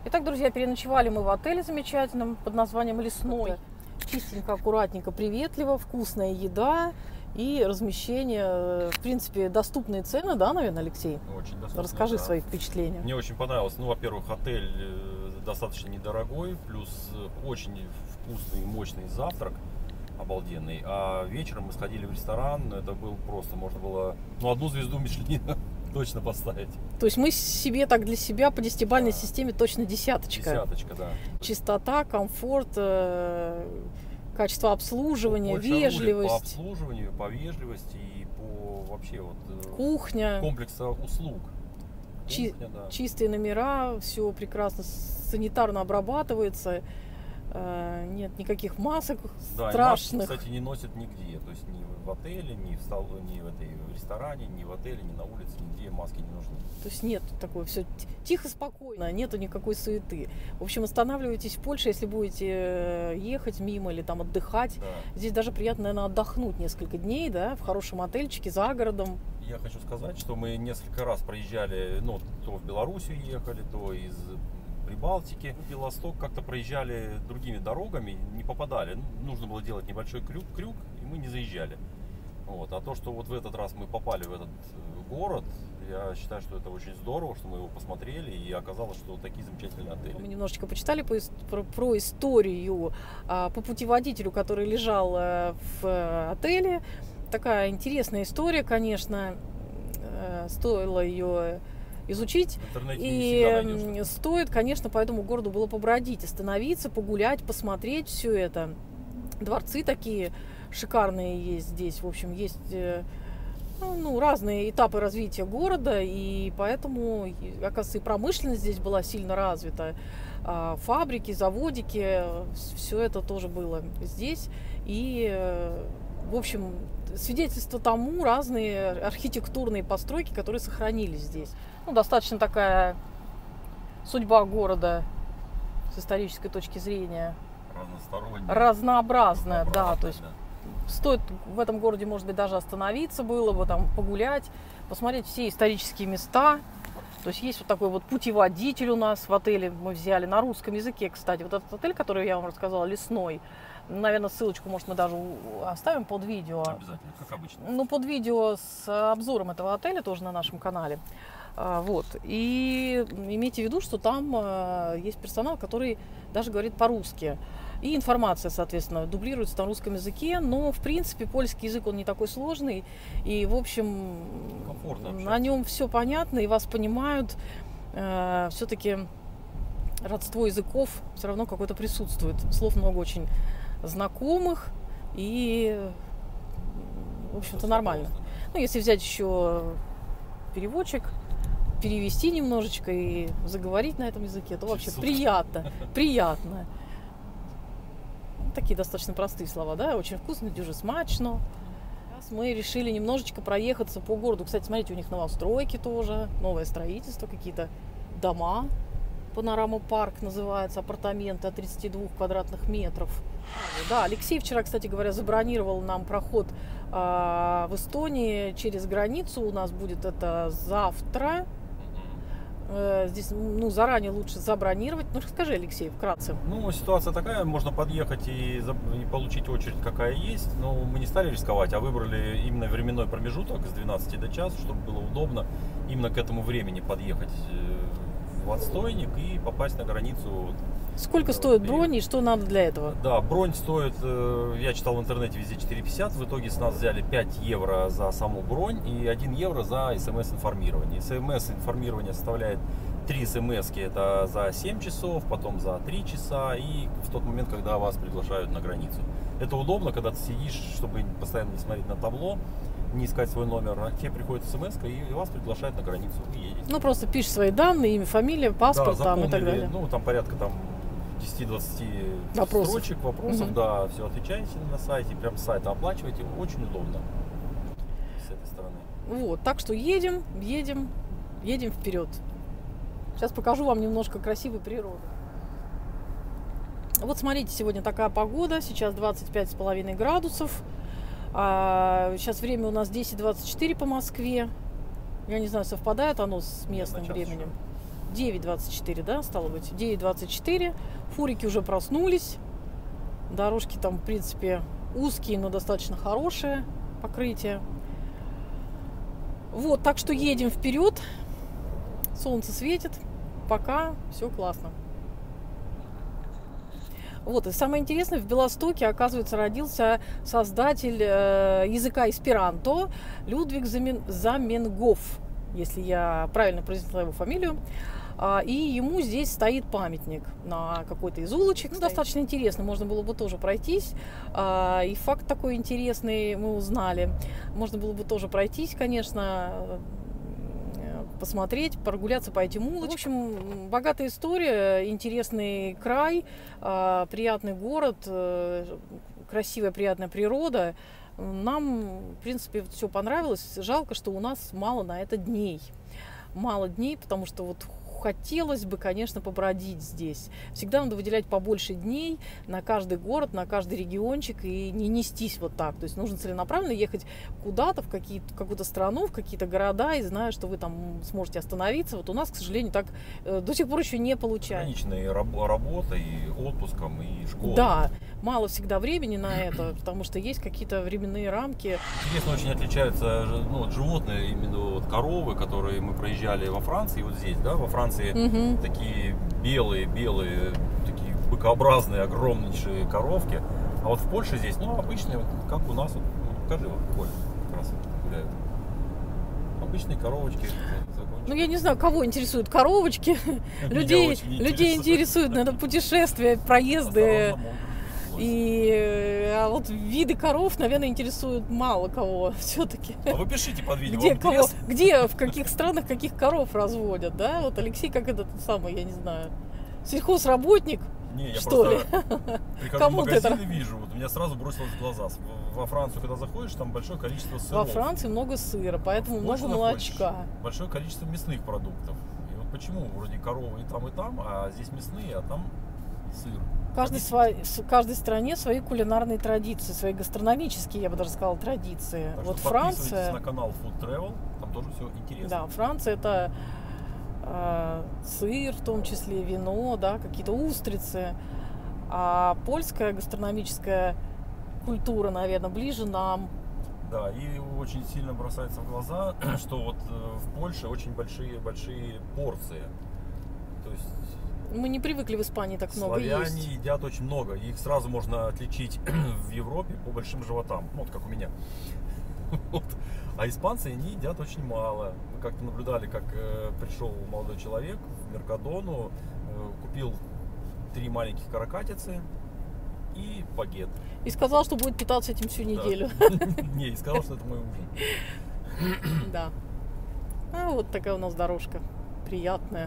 Итак, друзья, переночевали мы в отеле замечательном под названием «Лесной». Чистенько, аккуратненько, приветливо, вкусная еда и размещение. В принципе, доступные цены, да, наверное, Алексей? Очень доступные. Расскажи да. свои впечатления. Мне очень понравилось. Ну, во-первых, отель достаточно недорогой, плюс очень вкусный и мощный завтрак, обалденный. А вечером мы сходили в ресторан, это был просто, можно было, одну звезду Мишлена точно поставить. То есть мы себе так для себя по десятибалльной системе точно десяточка. Десяточка, да. Чистота, комфорт, качество обслуживания, Больше вежливость. по обслуживанию, по вежливости и по вообще кухня. Комплекса услуг. Кухня, да. Чистые номера, все прекрасно санитарно обрабатывается. Нет никаких масок страшных. Масок, кстати, не носят нигде. То есть ни в отеле, ни в ресторане, ни в отеле, ни на улице, нигде маски не нужны. То есть нет такого, все тихо, спокойно, нету никакой суеты. В общем, останавливайтесь в Польше, если будете ехать мимо или там отдыхать. Да. Здесь даже приятно, наверное, отдохнуть несколько дней, да, в хорошем отельчике за городом. Я хочу сказать, что мы несколько раз проезжали, то в Белоруссию ехали, то из Прибалтики. В Белосток как-то проезжали другими дорогами, не попадали. Нужно было делать небольшой крюк, и мы не заезжали. А то, что вот в этот раз мы попали в этот город, я считаю, что это очень здорово, что мы его посмотрели, и оказалось, что такие замечательные отели. Мы немножечко почитали про историю по путеводителю, который лежал в отеле. Такая интересная история, конечно, стоило ее изучить. И стоит, конечно, по этому городу было побродить, остановиться, погулять, посмотреть все это. Дворцы такие шикарные есть здесь. В общем, есть разные этапы развития города, и поэтому, оказывается, и промышленность здесь была сильно развита. Фабрики, заводики, все это тоже было здесь. И, в общем, свидетельство тому разные архитектурные постройки, которые сохранились здесь. Достаточно такая судьба города с исторической точки зрения разнообразная, да, то есть стоит в этом городе, может быть, даже остановиться было бы, там погулять, посмотреть все исторические места. То есть есть вот такой вот путеводитель у нас в отеле, мы взяли на русском языке, кстати, вот этот отель, который я вам рассказала, «Лесной». Наверное, ссылочку, может, мы даже оставим под видео. Обязательно, как обычно. Под видео с обзором этого отеля тоже на нашем канале. И имейте в виду, что там есть персонал, который даже говорит по-русски. И информация, соответственно, дублируется на русском языке. Но, в принципе, польский язык, он не такой сложный. И, в общем, на нем все понятно, и вас понимают. Все-таки родство языков все равно какое-то присутствует. Слов много очень знакомых. И, в общем-то, нормально. Если взять еще переводчик, перевести немножечко и заговорить на этом языке, то вообще приятно. Такие достаточно простые слова, да, очень вкусно, дуже смачно. Сейчас мы решили немножечко проехаться по городу. Кстати, смотрите, у них новостройки тоже, новое строительство, какие-то дома. Панорама парк называется, апартаменты от 32 квадратных метров. Да, Алексей вчера, кстати говоря, забронировал нам проход в Эстонии через границу. У нас будет это завтра. Здесь, заранее лучше забронировать. Расскажи, Алексей, вкратце. Ситуация такая, можно подъехать и получить очередь, какая есть. Но мы не стали рисковать, а выбрали именно временной промежуток с 12 до часа, чтобы было удобно именно к этому времени подъехать в отстойник и попасть на границу. Сколько стоит бронь и что надо для этого? Да, бронь стоит, я читал в интернете, везде 4,50. В итоге с нас взяли 5 евро за саму бронь и 1 евро за смс-информирование. СМС-информирование составляет 3 смс-ки, это за 7 часов, потом за 3 часа и в тот момент, когда вас приглашают на границу. Это удобно, когда ты сидишь, чтобы постоянно не смотреть на табло, не искать свой номер, а тебе приходит смс и вас приглашают на границу, вы едете. Просто пишешь свои данные, имя, фамилия, паспорт, да, и так далее. Там порядка 10-20 строчек, вопросов, да, все отвечаете на сайте, прям с сайта оплачиваете, очень удобно с этой стороны. Так что едем вперед. Сейчас покажу вам немножко красивой природы. Смотрите, сегодня такая погода, сейчас 25,5 градусов. Сейчас время у нас 10:24 по Москве. Я не знаю, совпадает оно с местным временем. 9:24, да, стало быть. 9:24. Фурики уже проснулись. Дорожки там, в принципе, узкие, но достаточно хорошие покрытие. Вот, так что едем вперед. Солнце светит. Пока все классно. Вот, и самое интересное, в Белостоке, оказывается, родился создатель языка эсперанто Людвиг Заменгоф, если я правильно произнесла его фамилию. И ему здесь стоит памятник на какой-то из улочек. Ну, достаточно интересно, можно было бы тоже пройтись. И факт такой интересный мы узнали. Можно было бы тоже пройтись, конечно, посмотреть, прогуляться по этим улочкам. В общем, богатая история, интересный край, приятный город, красивая, приятная природа. Нам, в принципе, все понравилось. Жалко, что у нас мало на это дней. Мало дней, потому что вот хотелось бы, конечно, побродить здесь. Всегда надо выделять побольше дней на каждый город, на каждый региончик и не нестись вот так. То есть нужно целенаправленно ехать куда-то, в какую-то страну, в какие-то города, и зная, что вы там сможете остановиться. Вот у нас, к сожалению, так до сих пор еще не получается. Ограниченной работой, и отпуском, и школой. Да, мало всегда времени на это, потому что есть какие-то временные рамки. Интересно, очень отличаются животные, именно вот коровы, которые мы проезжали во Франции, вот здесь, да, во Франции такие белые, такие быкообразные, огромнейшие коровки. А вот в Польше здесь, обычные, вот, как у нас, вот, покажи, вот Коля, как раз гуляют. Обычные коровочки. Ну, я не знаю, кого интересуют коровочки. Людей интересуют, наверное, путешествия, проезды. А вот виды коров, наверное, интересуют мало кого все-таки. А вы пишите под видео. Где, в каких странах каких коров разводят, да? Вот Алексей, как этот самый, я не знаю, сельхозработник, я что ли? Прихожу в магазин и вижу, вот у меня сразу бросилось в глаза. Во Францию, когда заходишь, там большое количество сыров. Во Франции много сыра, поэтому много молочка. Большое количество мясных продуктов. И вот почему вроде коровы и там, а здесь мясные, а там сыр. В каждой стране свои кулинарные традиции, свои гастрономические, я бы даже сказала, традиции. Так вот что Франция. На канал Food Travel, там тоже все интересно. Да, Франция это сыр, в том числе вино, да, какие-то устрицы. А польская гастрономическая культура, наверное, ближе нам. Да, и очень сильно бросается в глаза, что вот в Польше очень большие порции. То есть мы не привыкли в Испании так много есть. Славяне едят очень много. Их сразу можно отличить в Европе по большим животам. Вот как у меня. А испанцы, они едят очень мало. Мы как-то наблюдали, как пришел молодой человек в Меркадону, купил 3 маленьких каракатицы и багет. И сказал, что будет питаться этим всю неделю. Не, и сказал, что это мой ужин. Да. А вот такая у нас дорожка. Приятная.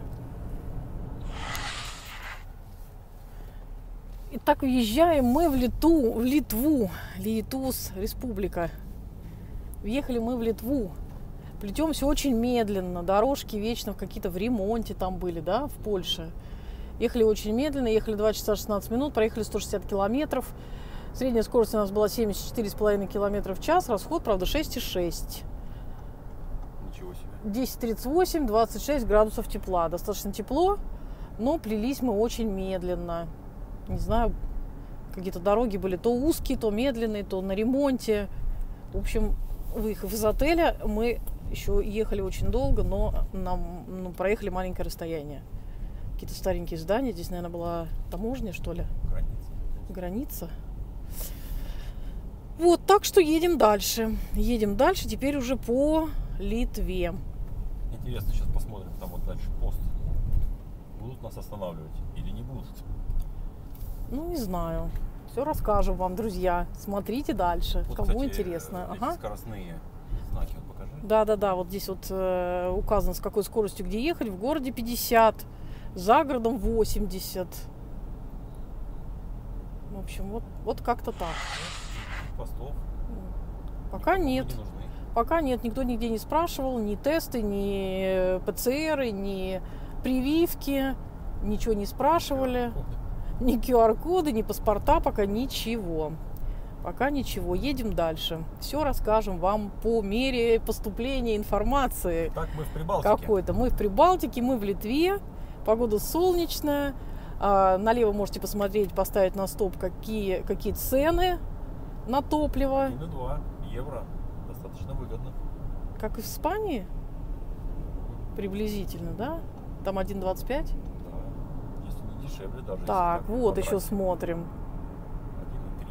Итак, въезжаем мы в Литву. Литус, республика. Въехали мы в Литву. Плетемся очень медленно. Дорожки вечно какие-то в ремонте там были, да, в Польше. Ехали очень медленно, ехали 2 часа 16 минут, проехали 160 километров. Средняя скорость у нас была 74,5 км в час, расход, правда, 6,6. Ничего себе. 10:38, 26 градусов тепла. Достаточно тепло, но плелись мы очень медленно. Не знаю, какие-то дороги были то узкие, то медленные, то на ремонте. В общем, выехав из отеля, мы еще ехали очень долго, но нам проехали маленькое расстояние. Какие-то старенькие здания. Здесь, наверное, была таможня, что ли? Граница. Вот, так что едем дальше. Едем дальше, теперь уже по Литве. Интересно, сейчас посмотрим, там вот дальше пост. Будут нас останавливать или не будут? Ну, не знаю. Все расскажем вам, друзья. Смотрите дальше. Вот, кому кстати, интересно. Ага. Скоростные знаки, вот покажи. Да. Вот здесь вот указано, с какой скоростью где ехать. В городе 50, за городом 80. В общем, вот как-то так. Постов. Пока нет. Не нужны. Пока нет. Никто нигде не спрашивал. Ни тесты, ни ПЦРы, ни прививки. Ничего не спрашивали. Ни QR-коды, ни паспорта. Пока ничего. Пока ничего. Едем дальше. Все расскажем вам по мере поступления информации. Так, мы в Прибалтике. Какой-то. Мы в Прибалтике, мы в Литве. Погода солнечная. Налево можете посмотреть, поставить на стоп, какие цены на топливо. 1,2 евро. Достаточно выгодно. Как и в Испании? Приблизительно, да? Там 1,25? Да. Если не дешевле даже. Так, если вот побрать. еще смотрим. 1,3.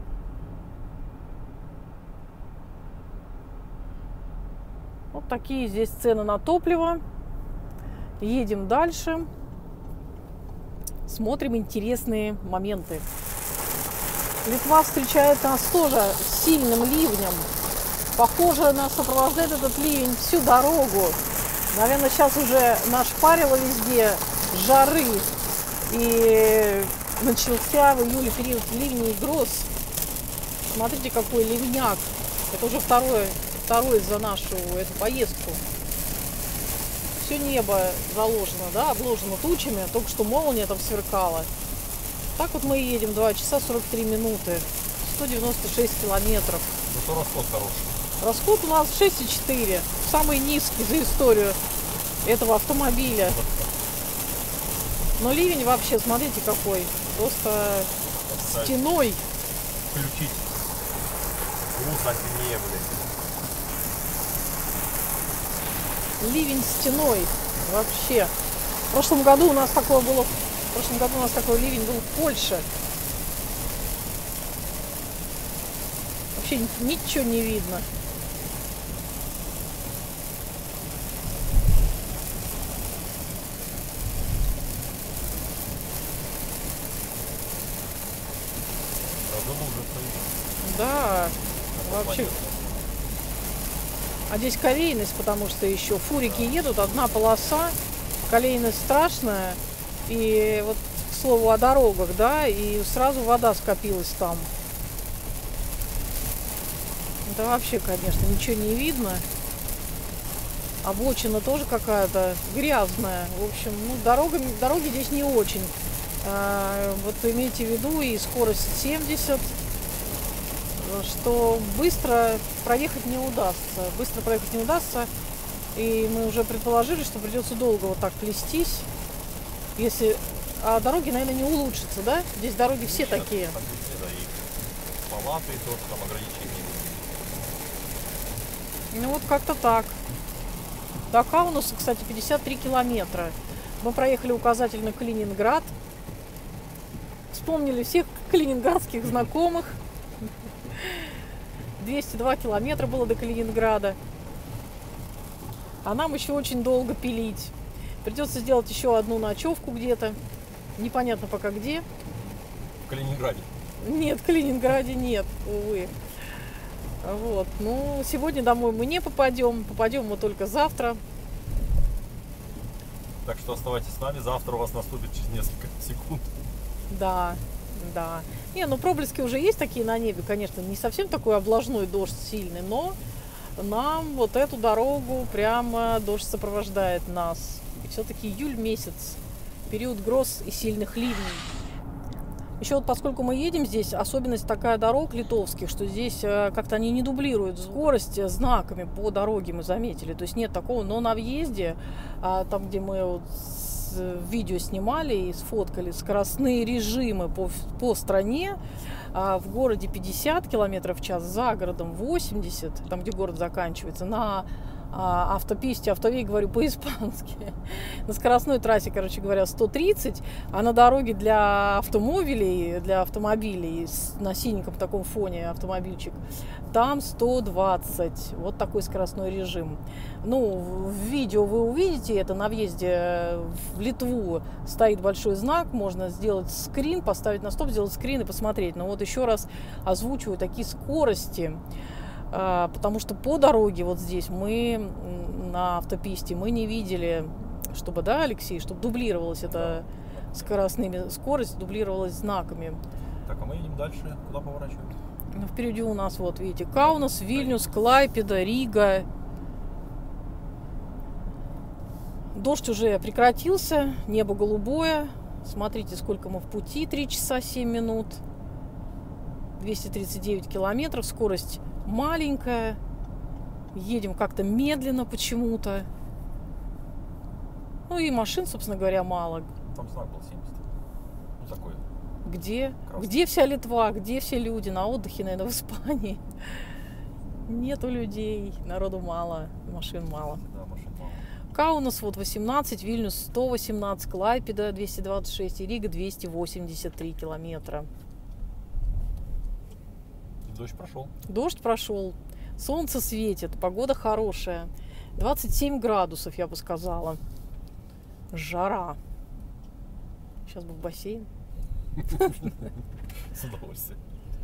Вот такие здесь цены на топливо. Едем дальше. Смотрим интересные моменты. Литва встречает нас тоже сильным ливнем. Похоже, нас сопровождает этот ливень всю дорогу. Наверное, сейчас уже нашпарило везде жары. И начался в июле период ливней и гроз. Смотрите, какой ливняк. Это уже второй за нашу эту поездку. Все небо заложено, да, обложено тучами. Только что молния там сверкала. Так вот мы едем 2 часа 43 минуты. 196 километров. Зато расход хороший. Расход у нас 6,4. Самый низкий за историю этого автомобиля. Но ливень вообще, смотрите какой. Просто стеной. Включить груз антинея, блин. Ливень стеной. Вообще. В прошлом году у нас такой ливень был в Польше. Вообще ничего не видно. Да, вообще. А здесь колейность, потому что еще фурики едут, одна полоса, колейность страшная. И вот, к слову, о дорогах, да, и сразу вода скопилась там. Это вообще, конечно, ничего не видно. Обочина тоже какая-то грязная. В общем, ну, дороги здесь не очень. Вот имейте в виду, и скорость 70, что быстро проехать не удастся. И мы уже предположили, что придется долго вот так плестись. А дороги, наверное, не улучшатся, да? Здесь дороги все такие. Там везде, да, и палаты тоже там ограничения. Ну вот как-то так. До Каунаса, кстати, 53 километра. Мы проехали указательно Калининград. Вспомнили всех калининградских знакомых. 202 километра было до Калининграда. А нам еще очень долго пилить. Придется сделать еще одну ночевку где-то. Непонятно пока где. В Калининграде? Нет, в Калининграде нет, увы. Вот. Ну, сегодня домой мы не попадем. Попадем мы только завтра. Так что оставайтесь с нами. Завтра у вас наступит через несколько секунд. Да. Не, ну проблески уже есть такие на небе, конечно, не совсем такой облажной дождь сильный, но нам вот эту дорогу прямо дождь сопровождает нас. И все-таки июль месяц, период гроз и сильных ливней. Еще вот поскольку мы едем здесь, особенность такая дорог литовских, что здесь как-то они не дублируют скорость знаками по дороге, мы заметили. То есть нет такого, но на въезде, там где мы вот видео снимали и сфоткали, скоростные режимы по стране, в городе 50 км в час, за городом 80, там где город заканчивается, на автописте, автовей говорю по-испански, на скоростной трассе, короче говоря, 130, а на дороге для автомобилей на синеньком таком фоне автомобильчик, там 120. Вот такой скоростной режим. Ну, в видео вы увидите это, на въезде в Литву стоит большой знак, можно сделать скрин, поставить на стоп, сделать скрин и посмотреть. Но вот еще раз озвучиваю такие скорости, потому что по дороге вот здесь мы на автописте мы не видели, чтобы, да, Алексей, чтобы дублировалась эта скорость дублировалась знаками. Так, а мы едем дальше. Куда поворачиваем? Впереди у нас, вот видите, Каунас, Вильнюс, Клайпеда, Рига. Дождь уже прекратился, небо голубое. Смотрите, сколько мы в пути, 3 часа 7 минут. 239 километров, скорость маленькая. Едем как-то медленно почему-то. Ну и машин, собственно говоря, мало. Там знак был 70. Ну такой. Где? Красный. Где вся Литва? Где все люди? На отдыхе, наверное, в Испании. Нету людей, народу мало, машин мало. Да, машин мало. Каунас вот 18, Вильнюс 118, Клайпеда 226 и Рига 283 километра. Дождь прошел. Дождь прошел, солнце светит, погода хорошая. 27 градусов, я бы сказала. Жара. Сейчас бы в бассейн. С удовольствием.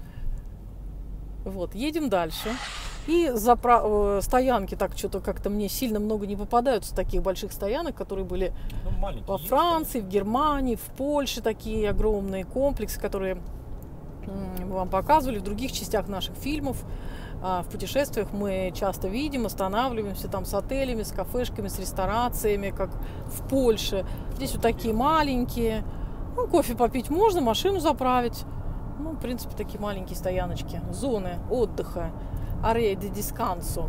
Вот, едем дальше. И стоянки так что-то как-то мне сильно много не попадаются, таких больших стоянок, которые были во Франции, в Германии, в Польше, такие огромные комплексы, которые мы вам показывали в других частях наших фильмов. В путешествиях мы часто видим, останавливаемся там с отелями, с кафешками, с ресторациями, как в Польше. Здесь вот такие маленькие. Ну, кофе попить можно, машину заправить. Ну, в принципе, такие маленькие стояночки. Зоны отдыха. Арея де дискансо.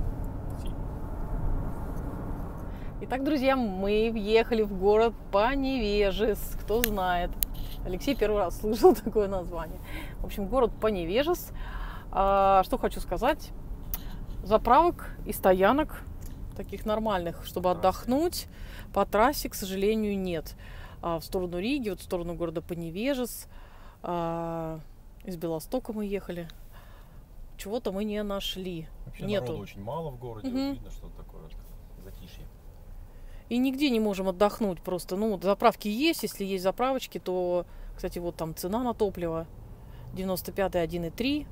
Итак, друзья, мы въехали в город Поневежес. Кто знает. Алексей первый раз слышал такое название. В общем, город Поневежес. Что хочу сказать. Заправок и стоянок таких нормальных, чтобы отдохнуть по трассе, к сожалению, нет. В сторону Риги, вот в сторону города Поневежес. Из Белостока мы ехали. Чего-то мы не нашли. Вообще народу очень мало в городе. Вот видно, что такое затишье. И нигде не можем отдохнуть просто. Ну, заправки есть. Если есть заправочки, то, кстати, вот там цена на топливо. 95-й 1,3.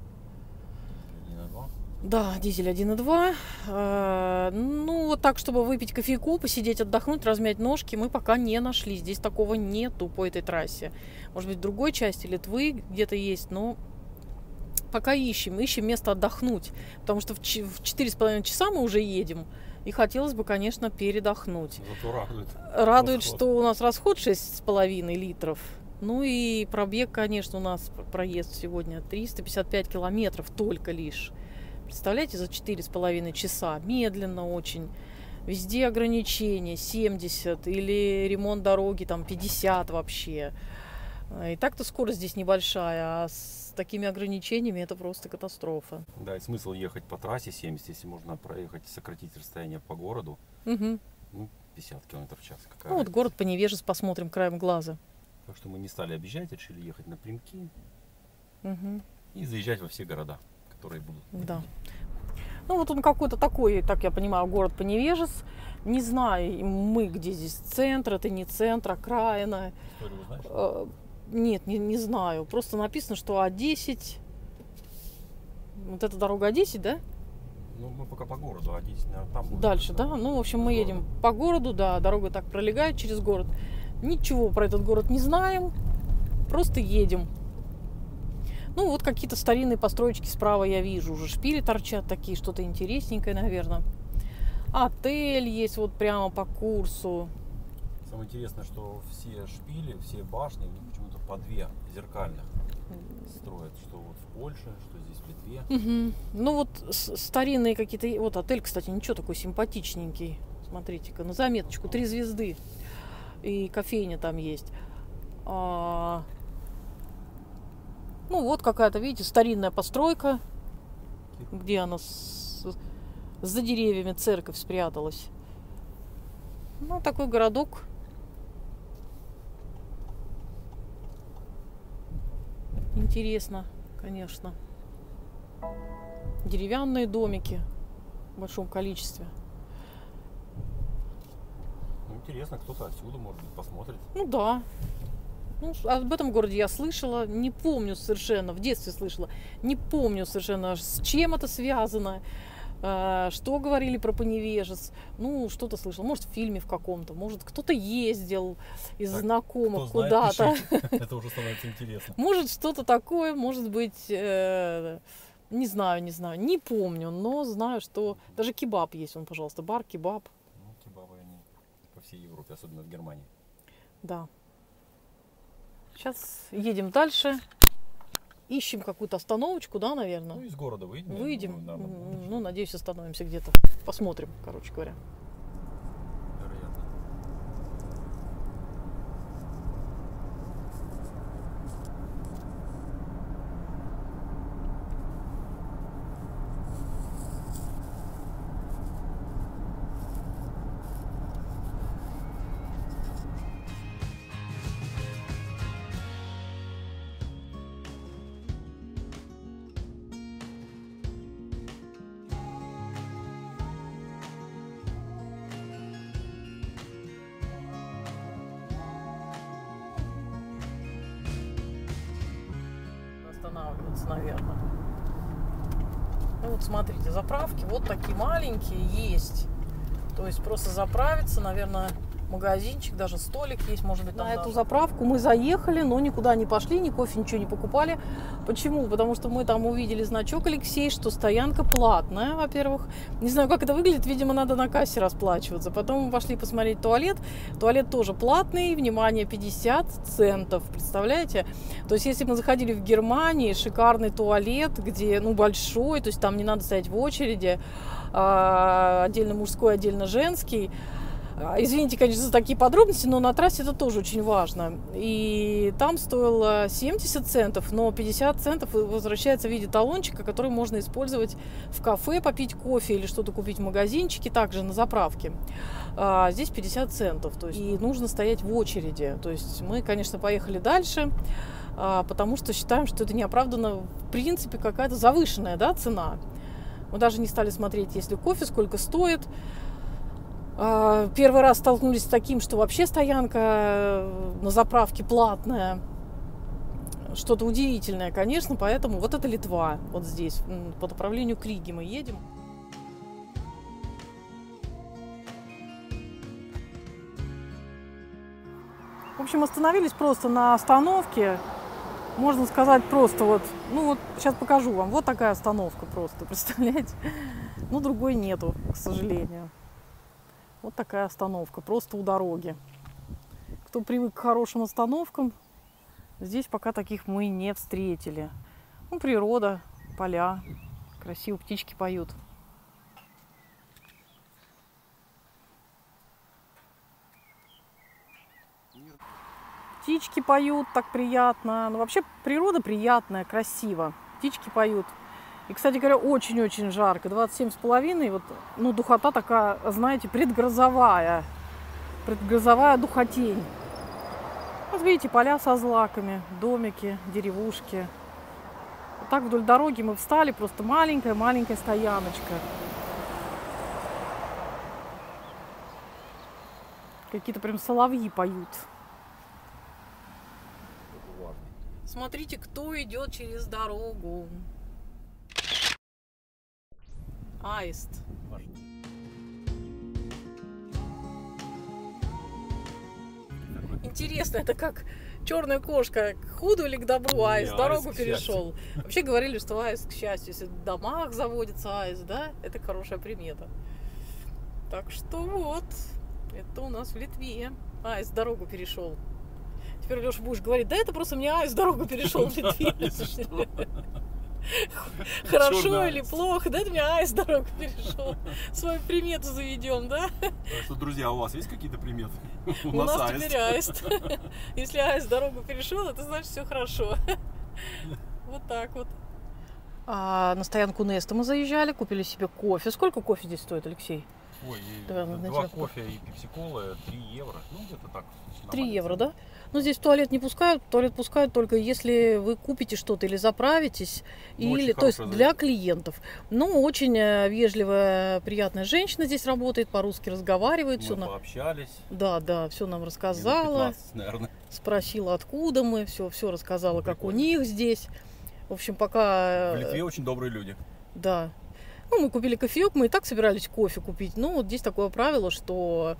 1,2. Да, дизель 1,2. Ну, вот так, чтобы выпить кофейку, посидеть, отдохнуть, размять ножки, мы пока не нашли. Здесь такого нету по этой трассе. Может быть, в другой части Литвы где-то есть, но пока ищем место отдохнуть. Потому что в 4,5 часа мы уже едем. И хотелось бы, конечно, передохнуть. Зато радует. Радует, что у нас расход 6,5 литров. Ну и пробег, конечно, у нас проезд сегодня 355 километров только лишь. Представляете, за 4,5 часа. Медленно очень. Везде ограничения 70 или ремонт дороги там 50 вообще. И так-то скорость здесь небольшая, а с такими ограничениями это просто катастрофа. Да, и смысл ехать по трассе 70, если можно проехать, сократить расстояние по городу. Угу. Ну, 50 км в час. Ну, вот город Поневежес посмотрим краем глаза. Так что мы не стали объезжать, решили ехать напрямки Угу. и заезжать во все города, которые будут. Да. Ну, вот он какой-то такой, так я понимаю, город Поневежес. Не знаю мы, где здесь центр, это не центр, окраина. Историю знаешь? Нет, не знаю. Просто написано, что А10. Вот эта дорога А10, да? Ну, мы пока по городу, А10, наверное, там будет. Дальше, да? Ну, в общем, мы едем по городу, да, дорога так пролегает через город. Ничего про этот город не знаем, просто едем. Ну, вот какие-то старинные построечки справа я вижу. Уже шпили торчат такие, что-то интересненькое, наверное. Отель есть вот прямо по курсу. Самое интересное, что все шпили, все башни, у них почему-то по две зеркальных строят. Что вот в Польше, что здесь в Литве. Угу. Ну, вот старинные какие-то... Вот отель, кстати, ничего, такой симпатичненький. Смотрите-ка, на заметочку, 3 звезды. И кофейня там есть. Ну, вот какая-то, видите, старинная постройка. Где она за деревьями церковь спряталась. Ну, такой городок. Интересно, конечно. Деревянные домики в большом количестве. Ну, интересно, кто-то отсюда, может быть, посмотрит. Ну да. Ну, об этом городе я слышала, не помню совершенно, в детстве слышала, не помню совершенно, с чем это связано, что говорили про Поневежес. Ну, что-то слышала, может, в фильме в каком-то, может, кто-то ездил из знакомых куда-то. Это уже становится интересно. Может, что-то такое, может быть, не знаю, не помню, но знаю, что даже кебаб есть, он, пожалуйста, бар, кебаб. Ну, кебабы они по всей Европе, особенно в Германии. Да. Сейчас едем дальше. Ищем какую-то остановочку, да, наверное? Ну, из города выйдем. Выйдем. Ну, надеюсь, остановимся где-то. Посмотрим, короче говоря. Вероятно. останавливаться, наверное. Ну вот смотрите, заправки вот такие маленькие есть. То есть просто заправиться, наверное, магазинчик, даже столик есть, может быть, там. На эту заправку мы заехали, но никуда не пошли, ни кофе, ничего не покупали. Почему? Потому что мы там увидели значок, Алексей, что стоянка платная, во-первых. Не знаю, как это выглядит, видимо, надо на кассе расплачиваться. Потом мы пошли посмотреть туалет. Туалет тоже платный, внимание, 50 центов, представляете? То есть, если мы заходили в Германии, шикарный туалет, где, ну, большой, то есть там не надо стоять в очереди, отдельно мужской, отдельно женский. Извините, конечно, за такие подробности, но на трассе это тоже очень важно. И там стоило 70 центов, но 50 центов возвращается в виде талончика, который можно использовать в кафе, попить кофе или что-то купить в магазинчике, также на заправке. Здесь 50 центов, то есть и нужно стоять в очереди. То есть мы, конечно, поехали дальше, потому что считаем, что это неоправданно, в принципе, какая-то завышенная, да, цена. Мы даже не стали смотреть, если кофе, сколько стоит. Первый раз столкнулись с таким, что вообще стоянка на заправке платная. Что-то удивительное, конечно, поэтому вот это Литва, вот здесь, по направлению к Риге мы едем. В общем, остановились просто на остановке. Можно сказать просто вот, ну вот сейчас покажу вам, вот такая остановка просто, представляете? Ну, другой нету, к сожалению. Вот такая остановка, просто у дороги. Кто привык к хорошим остановкам, здесь пока таких мы не встретили. Ну, природа, поля, красиво птички поют. Птички поют, так приятно. Ну, вообще природа приятная, красиво. Птички поют. И, кстати говоря, очень-очень жарко. 27,5. Вот, ну, духота такая, знаете, предгрозовая. Предгрозовая духотень. Вот видите, поля со злаками, домики, деревушки. Вот так вдоль дороги мы встали. Просто маленькая-маленькая стояночка. Какие-то прям соловьи поют. Смотрите, кто идет через дорогу. Аист. Интересно, это как черная кошка к худу или к добру? Аист дорогу перешел. Вообще говорили, что аист к счастью. Если в домах заводится аист, да, это хорошая примета. Так что вот, это у нас в Литве. Аист дорогу перешел. Теперь, Леша, будешь говорить, да это просто мне аист дорогу перешел в Литве. Хорошо или плохо, да, это мне аист дорогу перешел. Свою примету заведем, да? Что, друзья, у вас есть какие-то приметы? У нас теперь аист. Если аист дорогу перешел, это значит все хорошо. Вот так вот. На стоянку Неста мы заезжали, купили себе кофе. Сколько кофе здесь стоит, Алексей? Ой, два кофе и пепси-кола 3 евро. Ну, где-то так. 3 евро, да? Но здесь в туалет не пускают. Туалет пускают только если вы купите что-то или заправитесь. Ну, или, то есть для клиентов. Но очень вежливая, приятная женщина здесь работает, по-русски разговаривает. Мы пообщались. Да, все нам рассказала. 15, наверное. Спросила, откуда мы. Все рассказала, как у них здесь. В общем, пока... В Литве очень добрые люди. Да. Ну, мы купили кофеек, мы и так собирались кофе купить. Но вот здесь такое правило, что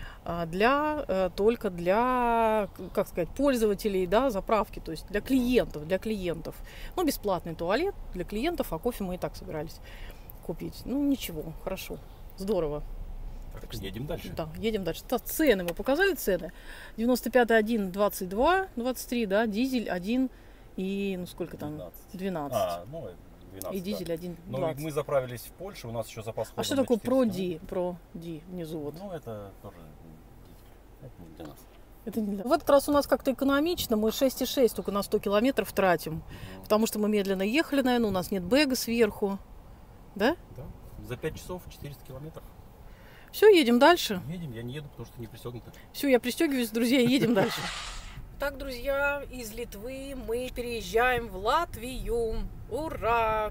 только для, как сказать, пользователей, да, заправки, то есть для клиентов. Ну, бесплатный туалет для клиентов, а кофе мы и так собирались купить. Ну, ничего, хорошо, здорово. Так что едем дальше. Да, едем дальше. Цены, мы показали цены. 95-й 1, 22, 23, да, дизель 1 и, ну, сколько там? 12. Ну, 12, и дизель 1,20. Ну, мы заправились в Польше, у нас еще запас хода. А что такое ProD? ProD внизу вот. Ну, это тоже это не для нас. Это не для... В этот раз у нас как-то экономично, мы 6,6 только на 100 километров тратим. Потому что мы медленно ехали, наверное, у нас нет бэга сверху. Да? Да. За 5 часов 400 километров. Все, едем дальше. Едем, я не еду, потому что не пристегнута. Все, я пристегиваюсь, друзья, едем дальше. Так, друзья, из Литвы мы переезжаем в Латвию. Ура!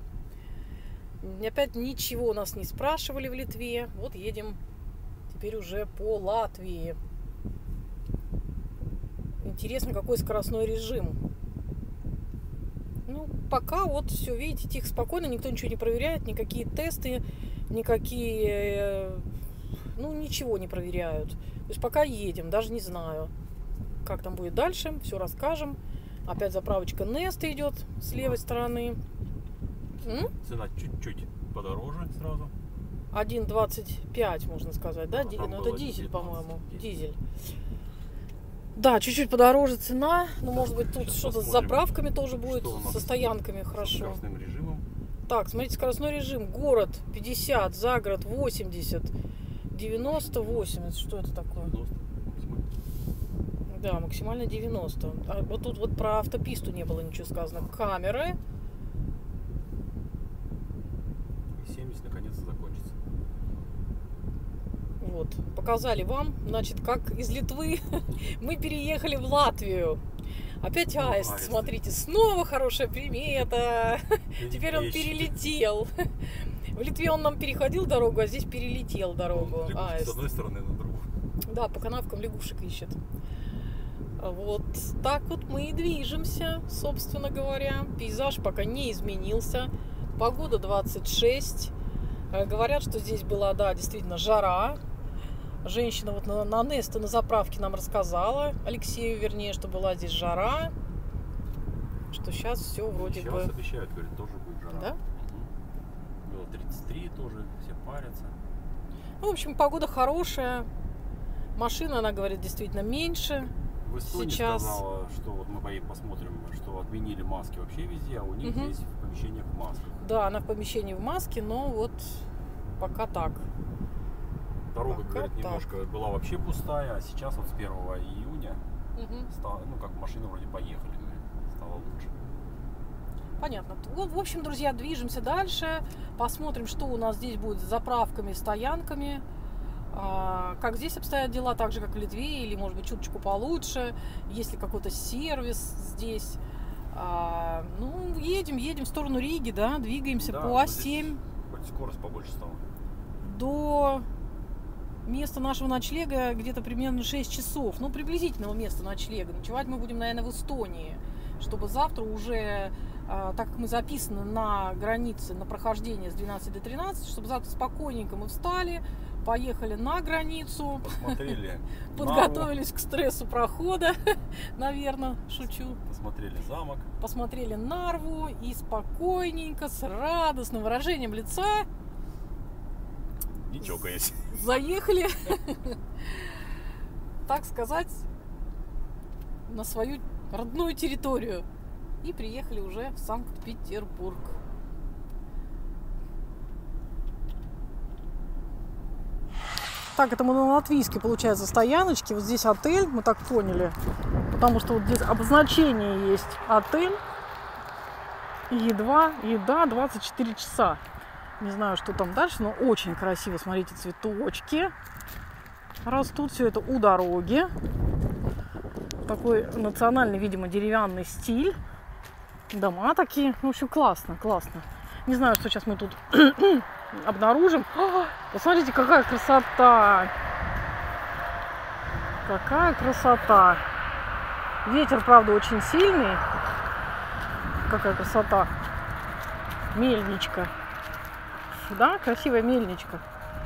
Опять ничего нас не спрашивали в Литве. Вот едем теперь уже по Латвии. Интересно, какой скоростной режим. Ну, пока вот все, видите, тихо, спокойно, никто ничего не проверяет, никакие тесты, никакие, ну, ничего не проверяют. То есть пока едем, даже не знаю, как там будет дальше, все расскажем. Опять заправочка Nest идет с левой стороны. Цена чуть-чуть подороже сразу. 1,25, можно сказать, да? Ну, это дизель, по-моему, 10. дизель. Да, чуть-чуть подороже цена, но может быть тут что-то с заправками тоже будет, со стоянками хорошо. С скоростным режимом. Так, смотрите, скоростной режим. Город 50, загород 80, 90, 80. Что это такое? 90. Да, максимально 90. А вот тут вот про автописту не было ничего сказано. Камеры. И 70 наконец-то закончится. Вот, показали вам, значит, как из Литвы мы переехали в Латвию. Опять аист, смотрите, снова хорошая примета. Теперь он перелетел. В Литве он нам переходил дорогу, а здесь перелетел дорогу. С одной стороны на другую. Да, по канавкам лягушек ищет. Вот так вот мы и движемся, собственно говоря. Пейзаж пока не изменился. Погода 26. Говорят, что здесь была, да, действительно жара. Женщина вот на Nest на заправке нам рассказала, Алексею, вернее, что была здесь жара, что сейчас все вроде сейчас бы... Сейчас обещают, говорят, тоже будет жара. Да? Было 33 тоже, все парятся. Ну, в общем, погода хорошая. Машина, она говорит, действительно меньше. В Эстонии сейчас сказала, что вот мы посмотрим, что отменили маски вообще везде, а у них здесь в помещениях в масках. Да, она в помещении в маске, но вот пока так. Дорога, говорит, немножко была вообще пустая, а сейчас вот с 1 июня стало, ну, как машины вроде поехали, говорит, стало лучше. Понятно. Вот, в общем, друзья, движемся дальше, посмотрим, что у нас здесь будет с заправками, стоянками, как здесь обстоят дела, так же, как в Литве, или, может быть, чуточку получше, есть ли какой-то сервис здесь. Ну, едем в сторону Риги, да, двигаемся да, по А7. Хоть скорость побольше стала. До места нашего ночлега где-то примерно 6 часов. Ну, приблизительного места ночлега. Ночевать мы будем, наверное, в Эстонии. Чтобы завтра уже, так как мы записаны на границе, на прохождение с 12 до 13, чтобы завтра спокойненько мы встали, поехали на границу. Посмотрели. Подготовились к стрессу прохода, наверное, шучу. Посмотрели замок. Посмотрели Нарву и спокойненько, с радостным выражением лица не чокаясь. Заехали, так сказать, на свою родную территорию. И приехали уже в Санкт-Петербург. Так, это мы на латвийской, получается, стояночке. Вот здесь отель, мы так поняли. Потому что вот здесь обозначение есть отель. Еда 24 часа. Не знаю, что там дальше, но очень красиво. Смотрите, цветочки растут. Все это у дороги. Такой национальный, видимо, деревянный стиль. Дома такие. В общем, классно, классно. Не знаю, что сейчас мы тут обнаружим. Посмотрите, какая красота! Какая красота! Ветер, правда, очень сильный. Какая красота! Мельничка. Да, красивая мельничка.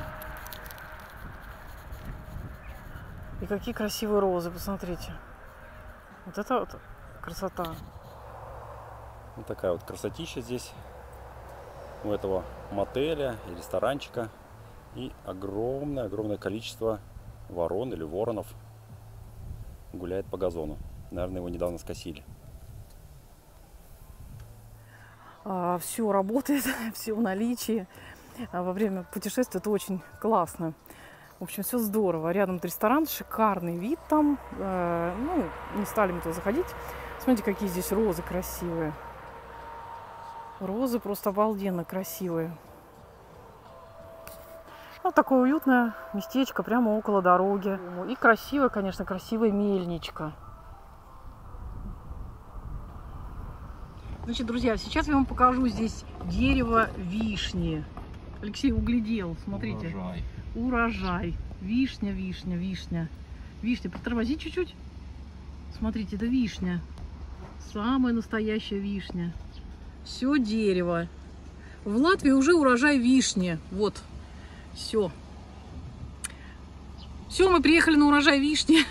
И какие красивые розы, посмотрите. Вот это вот красота. Вот такая вот красотища здесь у этого мотеля и ресторанчика. И огромное количество ворон или воронов гуляет по газону. Наверное, его недавно скосили. Все работает, все в наличии. Во время путешествия это очень классно. В общем, все здорово. Рядом ресторан, шикарный вид там. Ну, не стали мы туда заходить. Смотрите, какие здесь розы красивые. Розы просто обалденно красивые. Вот такое уютное местечко прямо около дороги. И красивая, конечно, красивая мельничка. Значит, друзья, сейчас я вам покажу здесь дерево вишни. Алексей углядел, смотрите. Урожай. Урожай. Вишня, вишня, вишня. Вишня, притормози чуть-чуть. Смотрите, это вишня. Самая настоящая вишня. Все дерево. В Латвии уже урожай вишни. Вот. Все. Все, мы приехали на урожай вишни.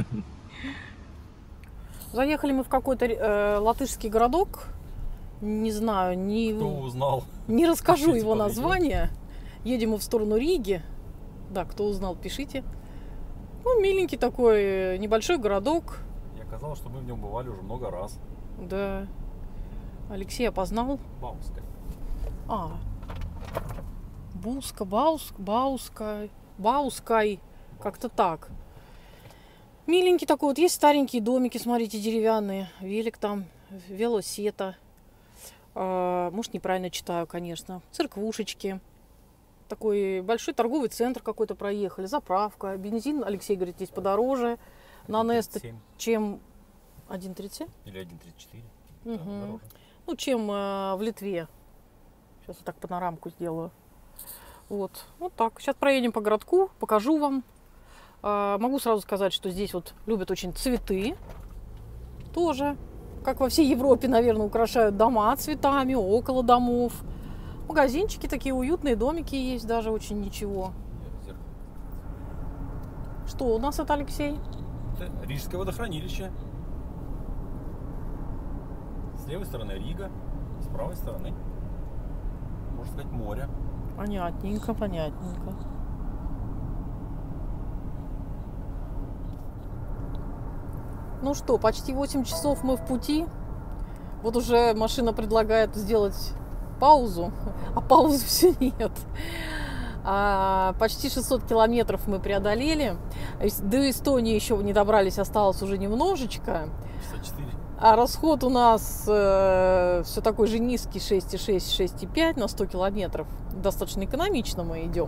Заехали мы в какой-то латышский городок. Не знаю, Кто узнал? не расскажу Пишите его под название. Едем мы в сторону Риги. Да, кто узнал, пишите. Ну, миленький такой небольшой городок. Я казалось, что мы в нем бывали уже много раз. Да. Алексей опознал. Бауска. Бауской. Как-то так. Миленький такой. Вот есть старенькие домики, смотрите, деревянные. Велик там, велосета. Может, неправильно читаю, конечно. Церквушечки. Такой большой торговый центр какой-то проехали. Заправка. Бензин, Алексей говорит, здесь подороже. На Неста, чем 1,37? Или 1,34. Угу. Да, дороже. Ну, чем в Литве. Сейчас вот так панорамку сделаю. Вот так. Сейчас проедем по городку, покажу вам. Могу сразу сказать, что здесь вот любят очень цветы. Тоже, как во всей Европе, наверное, украшают дома цветами, около домов. Магазинчики такие уютные, домики есть даже очень ничего. Что у нас это, Алексей? Это Рижское водохранилище. С левой стороны Рига, с правой стороны, можно сказать, море. Понятненько. Ну что, почти 8 часов мы в пути. Вот уже машина предлагает сделать паузу, а паузы все нет. Почти 600 километров мы преодолели. До Эстонии еще не добрались, осталось уже немножечко. 64. А расход у нас все такой же низкий, 6,6, 6,5 на 100 километров. Достаточно экономично мы идем.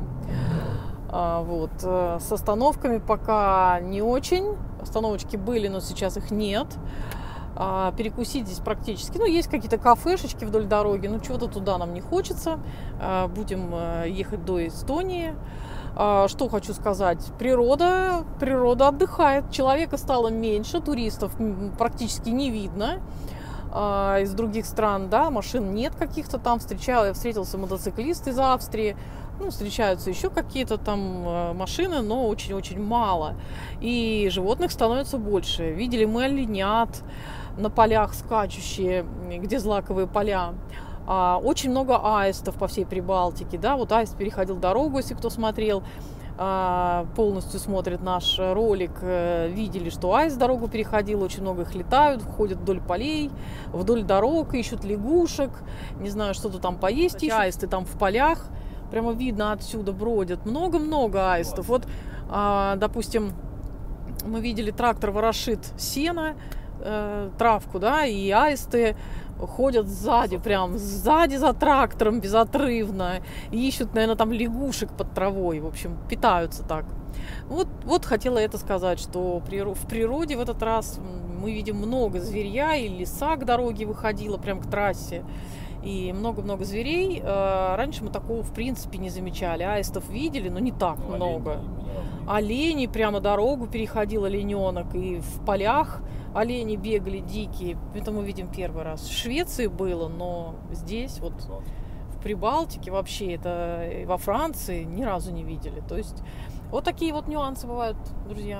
С остановками пока не очень. Остановочки были, но сейчас их нет. Перекусить здесь практически. Есть какие-то кафешечки вдоль дороги, но чего-то туда нам не хочется. Будем ехать до Эстонии. Что хочу сказать. Природа отдыхает. Человека стало меньше, туристов практически не видно. Из других стран, да, машин нет каких-то там. Встретился мотоциклист из Австрии. Встречаются еще какие-то там машины, но очень-очень мало. И животных становится больше. Видели мы оленят на полях скачущие, где злаковые поля. Очень много аистов по всей Прибалтике. Да? Вот аист переходил дорогу, если кто смотрел, полностью смотрит наш ролик, видели, что аист дорогу переходил, очень много их летают, ходят вдоль полей, вдоль дорог, ищут лягушек, не знаю, что-то там поесть. Аисты там в полях, прямо видно отсюда бродят. Много-много аистов. Вот, допустим, мы видели, трактор ворошит сено, травку, да, и аисты ходят сзади, прям сзади за трактором безотрывно, ищут, наверное, там лягушек под травой, в общем, питаются так. Вот хотела это сказать, что в природе в этот раз мы видим много зверья, и лиса к дороге выходила, прям к трассе, и много-много зверей. Раньше мы такого, в принципе, не замечали. Аистов видели, но не так много. Олени прямо дорогу переходил, олененок, и в полях олени бегали дикие. Это мы видим первый раз. В Швеции было, но здесь, вот в Прибалтике вообще, это во Франции ни разу не видели. То есть вот такие вот нюансы бывают, друзья.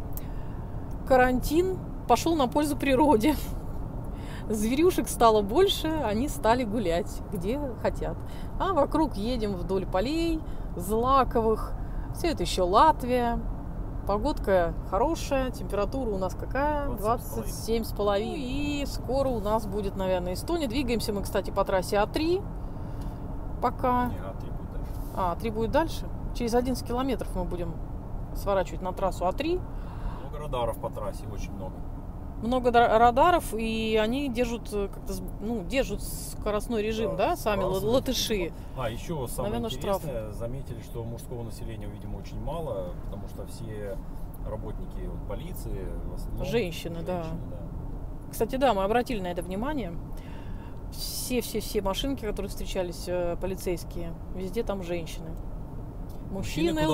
Карантин пошел на пользу природе. Зверюшек стало больше, они стали гулять, где хотят. А вокруг едем вдоль полей, злаковых. Все это еще Латвия. Погодка хорошая, температура у нас какая? 27,5. И скоро у нас будет, наверное, Эстония. Двигаемся мы, кстати, по трассе А3. Пока. Не, А3 будет дальше. А3 будет дальше? Через 11 километров мы будем сворачивать на трассу А3. Много радаров по трассе, очень много. Много радаров, и они держат как-то, держат скоростной режим, да, сами латыши. Еще самое наверное, интересное, штрафы. Заметили, что мужского населения, видимо, очень мало, потому что все работники полиции, в основном женщины, да. Кстати, да, мы обратили на это внимание. Все машинки, которые встречались, полицейские, везде там женщины. Мужчины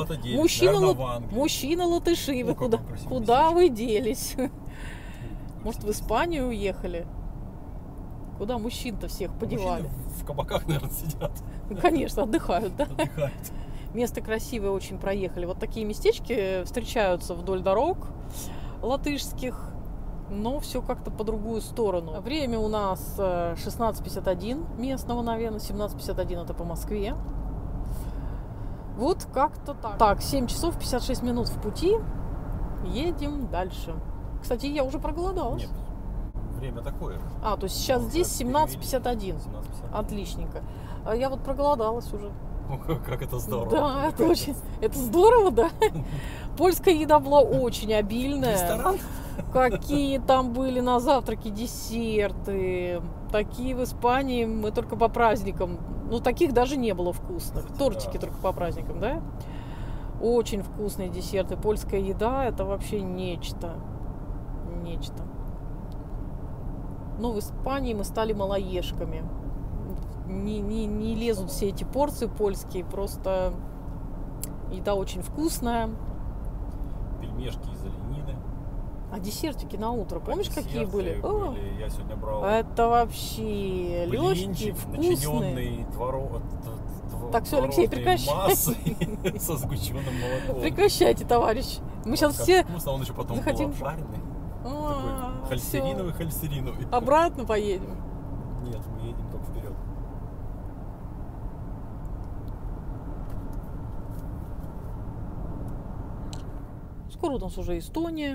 латыши, вы куда вы делись? Может, в Испанию уехали? Куда мужчин-то всех подевали? Мужчины в кабаках, наверное, сидят. Конечно, отдыхают, да? Отдыхают. Место красивое очень проехали. Вот такие местечки встречаются вдоль дорог латышских, но все как-то по другую сторону. Время у нас 16:51 местного, наверное, 17:51 это по Москве. Вот как-то так. Так, 7 часов 56 минут в пути. Едем дальше. Кстати, я уже проголодалась. Нет, время такое. А, то есть сейчас здесь 17:51. 17:51. Отличненько. А я вот проголодалась уже. Как это здорово. Да, это очень... Это здорово, да? Польская еда была очень обильная. Ресторан? Какие там были на завтраке десерты. Такие в Испании мы только по праздникам. Ну, таких даже не было вкусных. Тортики только по праздникам, да? Очень вкусные десерты. Польская еда – это вообще нечто. Нечто. Но в Испании мы стали малоежками. Не лезут все эти порции польские. Просто еда очень вкусная. Пельмешки из оленины. А десертики на утро, помнишь, какие были? были? Я сегодня брал Это вообще легкие, вкусные. начиненный Так, все, Алексей, прекращай. Массой со сгущенным молоком. Прекращайте, товарищ. Мы сейчас все Вкусно, он еще потом захотим. был обжаренный. Такой холестериновый. Обратно поедем. Нет, мы едем только вперед. Скоро у нас уже Эстония.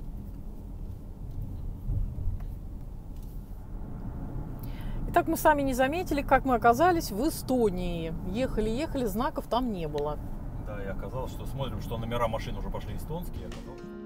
Итак, мы сами не заметили, как мы оказались в Эстонии. Ехали, знаков там не было. Да, и оказалось, что смотрим, что номера машин уже пошли эстонские. Оказалось...